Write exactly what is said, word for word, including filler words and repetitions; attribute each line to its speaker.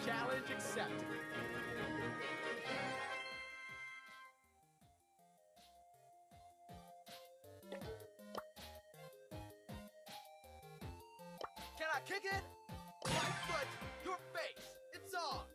Speaker 1: Challenge accepted.
Speaker 2: Can I kick it? Right foot, your face. It's on.